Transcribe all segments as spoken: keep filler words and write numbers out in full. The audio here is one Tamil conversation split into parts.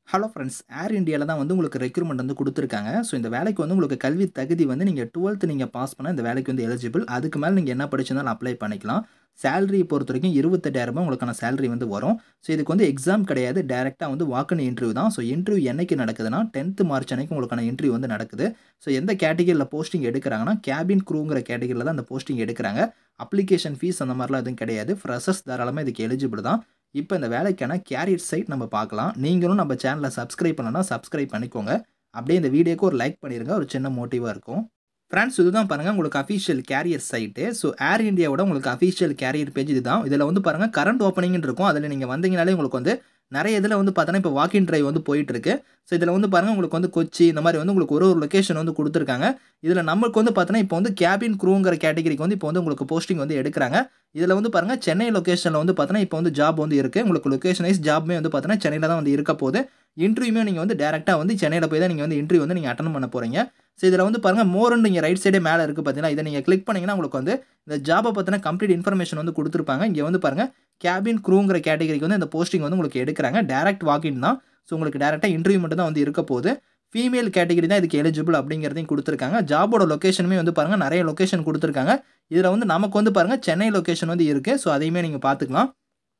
ஹலோ ஃப்ரெண்ட்ஸ், ஏர் இண்டியால தான் வந்து உங்களுக்கு ரெக்ரூட்மெண்ட் வந்து குடுத்துருக்காங்க. ஸோ இந்த வேலைக்கு வந்து உங்களுக்கு கல்வி தகுதி வந்து நீங்க பன்னிரண்டாவது நீங்க பாஸ் பண்ணா இந்த வேலைக்கு வந்து எலிஜிபிள். அதுக்கு மேல நீங்க என்ன படிச்சிருந்தாலும் அப்ளை பண்ணிக்கலாம். சேலரி பொறுத்தவரைக்கும் இருபத்தி எட்டாயிரம் உங்களுக்கான சேலரி வந்து வரும். ஸோ இதுக்கு வந்து எக்ஸாம் கிடையாது. டைரக்ட்டா வந்து வாக் இன் இன்டர்வியூ தான். ஸோ இன்டர்வியூ என்னைக்கு நடக்குதுன்னா, பத்தாம் மார்ச் அன்னைக்கு உங்களுக்கான இன்டர்வியூ வந்து நடக்குது. ஸோ எந்த கேட்டகரில போஸ்டிங் எடுக்குறாங்கன்னா, கேபின் க்ரூங்கிற கேட்டகரில தான் அந்த போஸ்டிங் எடுக்குறாங்க. அப்ளிகேஷன் ஃபீஸ் அந்த மாரிலாம் எதுவும் கிடையாது. ஃப்ரெஷர்ஸ் தாராளமா இதுக்கு எலிஜிபிள் தான். இப்ப இந்த வேலைக்கான கேரியர் சைட் நம்ம பார்க்கலாம். நீங்களும் நம்ம சேனலை சப்ஸ்கிரைப் பண்ணலனா சப்ஸ்கிரைப் பண்ணிக்கோங்க. அப்படியே இந்த வீடியோக்கு ஒரு லைக் பண்ணிருங்க. ஒரு சின்ன மோட்டிவா இருக்கும். ஃப்ரெண்ட்ஸ், இதுதான் பாருங்க உங்களுக்கு official career site. So Air இண்டியாவோட உங்களுக்கு அஃபிஷியல் கேரியர் பேஜ் இதுதான். இதில் வந்து பாருங்க கரண்ட் ஓப்பனிங்னு இருக்கும். அதில் நீங்கள் வந்தீங்கனாலே உங்களுக்கு வந்து நிறைய இதில் வந்து பார்த்தோன்னா இப்போ வாக் இன் டிரைவ் வந்து போயிட்டு இருக்கு. ஸோ இதில் வந்து பாருங்க உங்களுக்கு வந்து கொச்சி இந்த மாதிரி வந்து உங்களுக்கு ஒரு ஒரு லொகேஷன் வந்து கொடுத்துருக்காங்க. இதில் நமக்கு வந்து பார்த்தோன்னா இப்போ வந்து கேபின் க்ரூங்கிற கேட்டகரிக்கு வந்து இப்போ வந்து உங்களுக்கு போஸ்டிங் வந்து எடுக்கிறாங்க. இதில் வந்து பாருங்க சென்னை லொகேஷனில் வந்து பார்த்தோன்னா இப்போ வந்து ஜாப் வந்து இருக்குது. உங்களுக்கு லொகேஷன் வைஸ் ஜாப்மே வந்து பார்த்தோன்னா சென்னையில் தான் வந்து இருக்க போகுது. இன்டர்வியூமே நீங்கள் வந்து டேரெக்டாக வந்து சென்னையில் போய் தான் நீங்கள் வந்து இன்டர்வியூ வந்து நீங்கள் அட்டன் பண்ண போகிறீங்க. ஸோ இதில் வந்து பாருங்கள் மோர்னு நீங்கள் ரைட் சைடே மேலே இருக்குது பார்த்தீங்கன்னா, இதை நீங்கள் கிளிக் பண்ணிங்கன்னா உங்களுக்கு வந்து இந்த ஜாபை பற்றின கம்ப்ளீட் இன்ஃபர்மேஷன் வந்து கொடுத்துருப்பாங்க. இங்கே வந்து பாருங்கள் கேபின் க்ரூங்கிற கேட்டகரிக்கு வந்து இந்த போஸ்டிங் வந்து உங்களுக்கு எடுக்கிறாங்க. டேரக்ட் வாக்கின் தான். ஸோ உங்களுக்கு டேரெக்டாக இன்டர்வியூ மட்டும் தான் வந்து இருக்க போகுது. ஃபீமேல் கேட்டகரி தான் இதுக்கு எலிஜிபிள் அப்படிங்கிறதையும் கொடுத்துருக்காங்க. ஜாபோட லொகேஷனுமே வந்து பாருங்கள் நிறைய லொகேஷன் கொடுத்துருக்காங்க. இதில் வந்து நமக்கு வந்து பாருங்கள் சென்னை லொகேஷன் வந்து இருக்குது. ஸோ அதையுமே நீங்கள் பார்த்துக்கலாம்.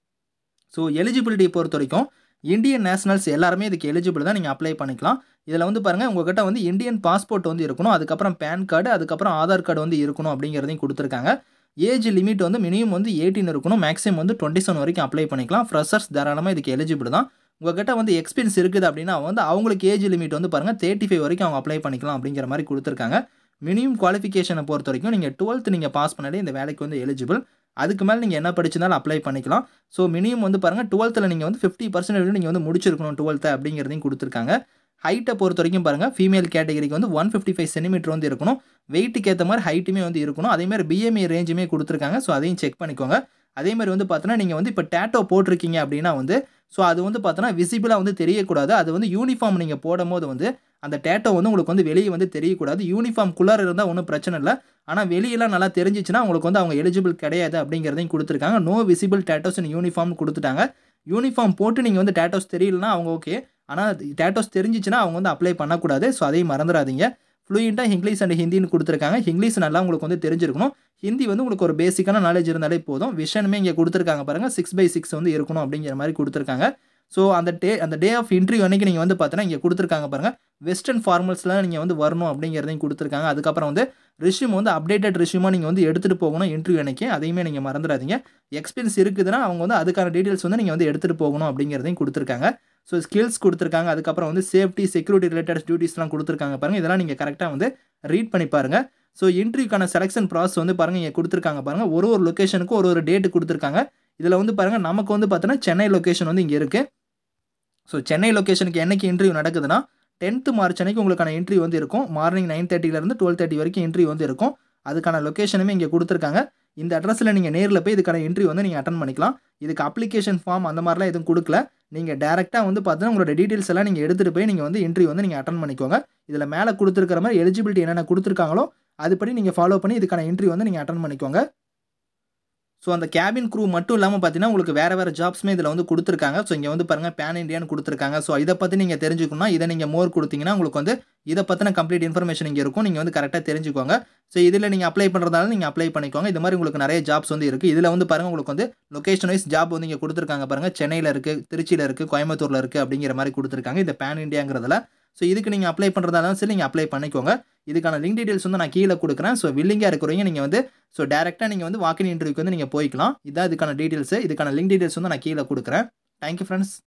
ஸோ எலிஜிபிலிட்டி பொறுத்த வரைக்கும் இந்தியன் நேஷனல்ஸ் எல்லாருமே இதுக்கு எலிஜிபிள் தான். நீங்கள் அப்ளை பண்ணிக்கலாம். இதில் வந்து பாருங்கள் உங்கள்கிட்ட வந்து இந்தியன் பாஸ்போர்ட் வந்து இருக்கணும். அதுக்கப்புறம் பேன் கார்டு, அதுக்கப்புறம் ஆதார் கார்டு வந்து இருக்கணும் அப்படிங்கிறதையும் கொடுத்துருக்காங்க. ஏஜ் லிமிட் வந்து மினிமம் வந்து பதினெட்டு இருக்கணும். மேக்ஸிமம் வந்து இருபத்தி ஏழு வரைக்கும் அப்ளை பண்ணிக்கலாம். ஃப்ரெஷர்ஸ் தாராளமாக இதுக்கு எலிஜிபிள் தான். உங்கள்கிட்ட வந்து எக்ஸ்பீரியன்ஸ் இருக்குது அப்படின்னா வந்து அவங்களுக்கு ஏஜ் லிமிட் வந்து பாருங்கள் முப்பத்தி ஐந்து வரைக்கும் அவங்க அப்ளை பண்ணிக்கலாம் அப்படிங்கிற மாதிரி கொடுத்துருக்காங்க. மினிமம் குவாலிஃபிகேஷனை பொறுத்த வரைக்கும் நீங்கள் பன்னிரண்டாவது நீங்கள் பாஸ் பண்ணாலே இந்த வேலைக்கு வந்து எலிஜிபிள். அதுக்கு மேலே நீங்கள் என்ன படிச்சிருந்தாலும் அப்ளை பண்ணிக்கலாம். ஸோ மினிமம் வந்து பாருங்கள் பன்னிரண்டாவதுல நீங்கள் வந்து ஐம்பது பர்சன்டேஜ் நீங்கள் வந்து முடிச்சிருக்கணும் பன்னிரண்டாவது அப்படிங்கிறதையும் கொடுத்துருக்காங்க. ஹைட்டை பொறுத்த வரைக்கும் பாருங்கள் ஃபீமேல் கேட்டகரிக்கு வந்து நூற்று ஐம்பத்தி ஐந்து சென்டிமீட்டர் வந்து இருக்கணும். வெயிட்டுக்கு ஏற்ற மாதிரி ஹைட்டுமே வந்து இருக்கணும். அதேமாதிரி பிஎம்ஐ ரேஞ்சுமே கொடுத்துருக்காங்க. ஸோ அதையும் செக் பண்ணிக்கோங்க. அதேமாதிரி வந்து பார்த்தோன்னா நீங்கள் வந்து இப்போ டேட்டோ போட்டிருக்கீங்க அப்படின்னா வந்து ஸோ அது வந்து பார்த்தோன்னா விசிபிளாக வந்து தெரியக்கூடாது. அது வந்து யூனிஃபார்ம் நீங்கள் போடும்போது வந்து அந்த டேட்டோ வந்து உங்களுக்கு வந்து வெளியே வந்து தெரியக்கூடாது. யூனிஃபார்ம்குள்ளார இருந்தால் ஒன்றும் பிரச்சனை இல்லை. ஆனால் வெளியெல்லாம் நல்லா தெரிஞ்சிச்சுன்னா உங்களுக்கு வந்து அவங்க எலிஜிபிள் கிடையாது அப்படிங்கிறதையும் கொடுத்துருக்காங்க. No visible tattoos in uniform கொடுத்துட்டாங்க. யூனிஃபார்ம் போட்டு நீங்கள் வந்து டேட்டோஸ் தெரியலனா அவங்க ஓகே. ஆனால் டேட்டோஸ் தெரிஞ்சிச்சுன்னா அவங்க வந்து அப்ளை பண்ணக்கூடாது. ஸோ அதையும் மறந்துடாதீங்க. ஃப்ளூயண்ட்டாக இங்கிலீஷ் அண்ட் ஹிந்தின்னு கொடுத்துருக்காங்க. இங்கிலீஷ் நல்லா உங்களுக்கு வந்து தெரிஞ்சிருக்கணும். ஹிந்தி வந்து உங்களுக்கு ஒரு பேசிக்கான நாலேஜ் இருந்தாலே போதும். விஷனுமே இங்கே கொடுத்துருக்காங்க பாருங்கள். சிக்ஸ் பை சிக்ஸ் வந்து இருக்கணும் அப்படிங்கிற மாதிரி கொடுத்துருக்காங்க. ஸோ அந்த டே அந்த டே ஆஃப் இன்டர்வியூ அன்றைக்கி நீங்கள் வந்து பார்த்தோன்னா இங்கே கொடுத்துருக்காங்க பாருங்கள். வெஸ்டர்ன் ஃபார்மல்ஸ்லாம் நீங்கள் வந்து வரணும் அப்படிங்கிறதையும் கொடுத்துருக்காங்க. அதுக்கப்புறம் வந்து ரிஷ்யூம் வந்து அப்டேட்டட் ரிஷ்யூமாக நீங்கள் வந்து எடுத்துகிட்டு போகணும் இன்டர்வியூ அன்றைக்கி. அதையுமே நீங்கள் மறந்துடாதீங்க. எக்ஸ்பீரியன்ஸ் இருக்குதுன்னா அவங்க வந்து அதுக்கான டீட்டெயில்ஸ் வந்து நீங்கள் வந்து எடுத்துகிட்டு போகணும் அப்படிங்கிறதையும் கொடுத்துருக்காங்க. ஸோ ஸ்கில்ஸ் கொடுத்துருக்காங்க. அதுக்கப்புறம் வந்து சேஃப்டி செக்யூரிட்டி ரிலேட்டட் டியூட்டிஸ்லாம் கொடுத்துருக்காங்க பாருங்கள். இதெல்லாம் நீங்கள் கரெக்டாக வந்து ரீட் பண்ணி பாருங்கள். ஸோ இன்டர்வியூக்கான செலெக்ஷன் ப்ராசஸ் வந்து பாருங்கள் இங்கே கொடுத்துருக்காங்க பாருங்கள். ஒரு ஒரு லொக்கேஷனுக்கும் ஒரு ஒரு டேட்டு கொடுத்துருக்காங்க. இதில் வந்து பாருங்கள் நமக்கு வந்து பார்த்தோன்னா சென்னை லொக்கேஷன் வந்து இங்கே இருக்குது. ஸோ சென்னை லொக்கேஷனுக்கு என்னைக்கு இன்டர்வியூ நடக்குதுன்னா பத்தாம் மார்ச் அன்னைக்கு உங்களுக்கான இன்டர்வியூ வந்து இருக்கும். மார்னிங் நைன் தேர்ட்டிலேருந்து டுவெல் தேர்ட்டி வரைக்கும் இன்டர்வியூ வந்து இருக்கும். அதுக்கான லொக்கேஷனுமே இங்கே கொடுத்துருக்காங்க. இந்த அட்ரஸில் நீங்கள் நேரில் போய் இதுக்கான இன்டர்வியூ வந்து நீங்கள் அட்டன் பண்ணிக்கலாம். இதுக்கு அப்ளிகேஷன் ஃபார்ம் அந்த மாதிரிலாம் எதுவும் கொடுக்கல. நீங்கள் டேரெக்டாக வந்து பார்த்தீங்கன்னா உங்களோட டீட்டெயில்ஸ் எல்லாம் நீங்கள் எடுத்துகிட்டு போய் நீங்கள் வந்து இன்டர்வியூ வந்து நீங்கள் அட்டன் பண்ணிக்கோங்க. இதில் மேலே கொடுத்துருக்கிற மாதிரி எலிஜிபிலிட்டி என்னென்ன கொடுத்துருக்காங்களோ அதுபடி நீங்கள் ஃபாலோ பண்ணி இதுக்கான இன்டர்வியூ வந்து நீங்கள் அட்டன் பண்ணிக்கோங்க. ஸோ அந்த கேபின் க்ரூ மட்டும் இல்லாமல் பார்த்தீங்கன்னா உங்களுக்கு வேறு வேறு ஜாப்ஸுமே இதில் வந்து கொடுத்துருக்காங்க. ஸோ இங்கே வந்து பாருங்கள் பேன் இண்டியான்னு கொடுத்துருக்காங்க. ஸோ இதை பற்றி நீங்கள் தெரிஞ்சுக்கணும்னா இதை நீங்கள் மோர் கொடுத்தீங்கன்னா உங்களுக்கு வந்து இதை பற்றின கம்ப்ளீட் இன்ஃபர்மேஷன் இங்கே இருக்கும். நீங்கள் வந்து கரெக்டாக தெரிஞ்சுக்கோங்க. ஸோ இதில் நீங்கள் அப்ளை பண்ணுறதால நீங்கள் அப்ளை பண்ணிக்கோங்க. இது மாதிரி உங்களுக்கு நிறைய ஜாப்ஸ் வந்து இருக்குது. இதில் வந்து பாருங்கள் உங்களுக்கு வந்து லொகேஷன் வைஸ் ஜாப் வந்து இங்கே கொடுத்துருக்காங்க பாருங்கள். சென்னையில் இருக்குது, திருச்சியில் இருக்குது, கோயம்புத்தூரில் இருக்குது அப்படிங்கிற மாதிரி கொடுத்துருக்காங்க. இந்த பேன் இண்டியாங்கிறதுல ஸோ இதுக்கு நீங்கள் அப்ளை பண்ணுறதாலும் சரி நீங்கள் அப்ளை பண்ணிக்கோங்க. இதுக்கான லிங்க் டீட்டெயில்ஸ் வந்து நான் கீழே கொடுக்குறேன். ஸோ வில்லிங்காக இருக்கிறவங்க நீங்கள் வந்து ஸோ டேரெக்டாக நீங்கள் வந்து வாக்கின் இன்டர்வியூக்கு வந்து நீங்கள் போய்க்கலாம். இதான் இதுக்கான டீட்டெயில்ஸு. இதுக்கான லிங்க் டீட்டெயில்ஸ் வந்து நான் கீழே கொடுக்குறேன். Thank you friends.